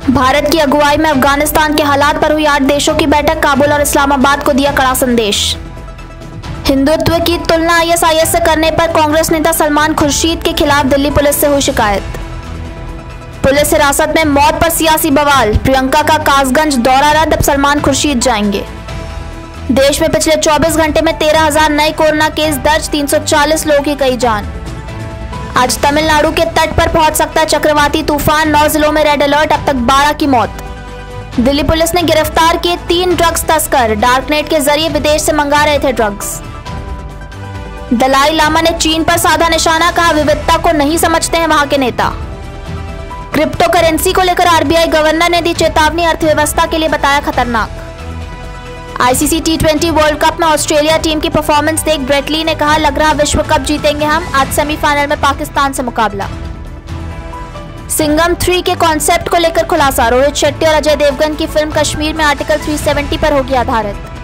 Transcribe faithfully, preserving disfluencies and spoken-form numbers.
भारत की अगुवाई में अफगानिस्तान के हालात पर हुई आठ देशों की बैठक, काबुल और इस्लामाबाद को दिया कड़ा संदेश। हिंदुत्व की तुलना आईएसआईएस से करने पर कांग्रेस नेता सलमान खुर्शीद के खिलाफ दिल्ली पुलिस से हुई शिकायत। पुलिस हिरासत में मौत पर सियासी बवाल, प्रियंका का कासगंज दौरा रद्द, अब सलमान खुर्शीद जाएंगे। देश में पिछले चौबीस घंटे में तेरह हजार नए कोरोना केस दर्ज, तीन सौ चालीस लोगों की गई जान। आज तमिलनाडु के तट पर पहुंच सकता है चक्रवाती तूफान, नौ जिलों में रेड अलर्ट, अब तक बारह की मौत। दिल्ली पुलिस ने गिरफ्तार किए तीन ड्रग्स तस्कर, डार्कनेट के जरिए विदेश से मंगा रहे थे ड्रग्स। दलाई लामा ने चीन पर साधा निशाना, कहा विविधता को नहीं समझते हैं वहां के नेता। क्रिप्टो करेंसी को लेकर आरबीआई गवर्नर ने दी चेतावनी, अर्थव्यवस्था के लिए बताया खतरनाक। ICC T twenty world cup में ऑस्ट्रेलिया टीम की परफॉर्मेंस देख ब्रेटली ने कहा, लग रहा विश्व कप जीतेंगे हम, आज सेमीफाइनल में पाकिस्तान से मुकाबला। सिंघम थ्री के कॉन्सेप्ट को लेकर खुलासा, रोहित शेट्टी और अजय देवगन की फिल्म कश्मीर में आर्टिकल तीन सौ सत्तर पर होगी आधारित।